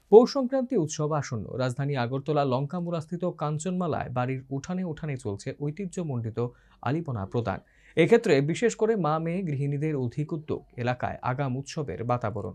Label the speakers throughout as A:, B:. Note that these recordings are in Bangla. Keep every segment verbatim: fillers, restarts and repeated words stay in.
A: পৌষ সংক্রান্তি উৎসব আসন্ন। রাজধানী আগরতলা লঙ্কামুড়াস্থিত কাঞ্চনমালায় বাড়ির উঠানে উঠানে চলছে ঐতিহ্যমণ্ডিত আলিপনা প্রদান। এক্ষেত্রে বিশেষ করে মা মেয়ে গৃহিণীদের অধিক উদ্যোগ, এলাকায় আগাম উৎসবের বাতাবরণ।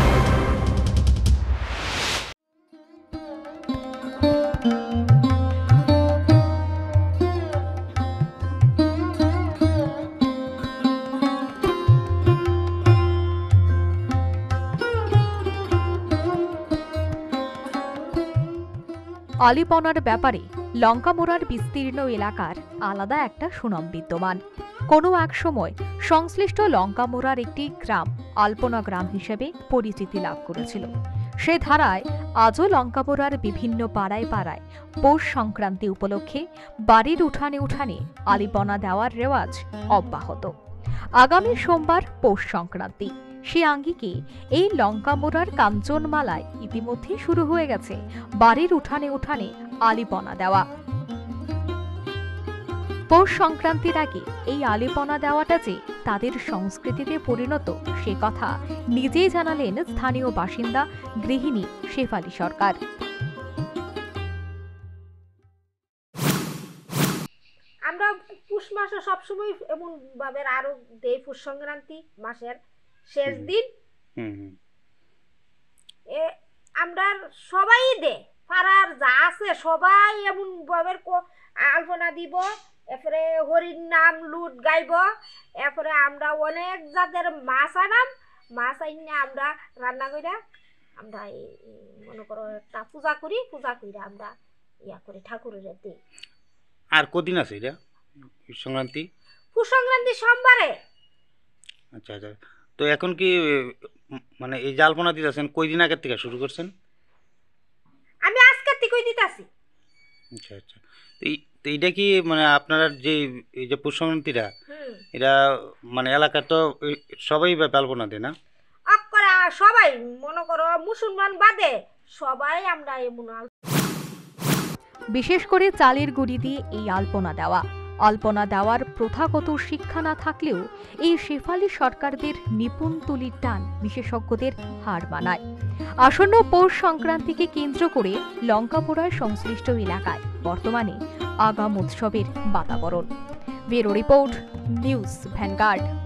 B: আলিপনার ব্যাপারে লঙ্কামোড়ার বিস্তীর্ণ এলাকার আলাদা একটা সুনাম বিদ্যমান। কোনো এক সময় সংশ্লিষ্ট লঙ্কামোড়ার একটি গ্রাম আলপনা গ্রাম হিসেবে পরিচিতি লাভ করেছিল। সে ধারায় আজও লঙ্কামোড়ার বিভিন্ন পাড়ায় পাড়ায় পৌষ সংক্রান্তি উপলক্ষে বাড়ির উঠানে উঠানে আলিপনা দেওয়ার রেওয়াজ অব্যাহত। আগামী সোমবার পৌষ সংক্রান্তি, সে আঙ্গিকে এই লঙ্কামোড়ার কাঞ্চনমালায় ইতিমধ্যে শুরু হয়ে গেছে বাড়ির উঠানে উঠানে আলিপনা দেওয়া। পৌষ সংক্রান্তির আগে এই আলিপনা দেওয়াটা যে তাদের সংস্কৃতিতে পরিণত, সে কথা নিজেই জানালেন স্থানীয় বাসিন্দা গৃহিণী শেফালী সরকার।
C: আমরা পুষ মাসে সবসময় এমন ভাবে আরো দেই, পুষ সংক্রান্তি মাসের শেষ দিন এ আমরা সবাই দে পাড়ার যা আছে সবাই এমন ভাবে আলপনা দিব, এরপরে হরির নাম লুট গাইব, এরপরে আমরা অনেক জাতের মাছ আনাম, মাছ আইনে আমরা রান্না কইরা আমরা মনে করো একটা পূজা করি, পূজা কইরা আমরা ইয়া করে ঠাকুরের দিই।
D: আর কদিন আছে এটা সংক্রান্তি?
C: পুষ সংক্রান্তি সোমবারে।
D: আচ্ছা আচ্ছা, তো এখন কি মানে এই জালপনা দিতেছেন কয়দিন আগে থেকে শুরু করছেন?
C: আমি আজকে থেকেই দিতাছি।
D: আচ্ছা আচ্ছা, তো এইটা কি মানে আপনারা যে এই যে পুষ সংক্রান্তিটা এটা মানে এলাকার তো সবাই জালপনা দেয় না?
C: অকরা সবাই মনে করো মুসলমান বাদে সবাই আমরা এমন।
B: বিশেষ করে চালের গুঁড়ি দিয়ে এই আলপনা দেওয়া আলপনা দেওয়ার প্রথাগত শিক্ষা না থাকলেও এই শেফালী সরকারদের নিপুণ তুলির টান বিশেষজ্ঞদের হার মানায়। আসন্ন পৌষ সংক্রান্তিকে কেন্দ্র করে লঙ্কামোড়ার সংশ্লিষ্ট এলাকায় বর্তমানে আগাম উৎসবের বাতাবরণ। Bureau report, news vanguard.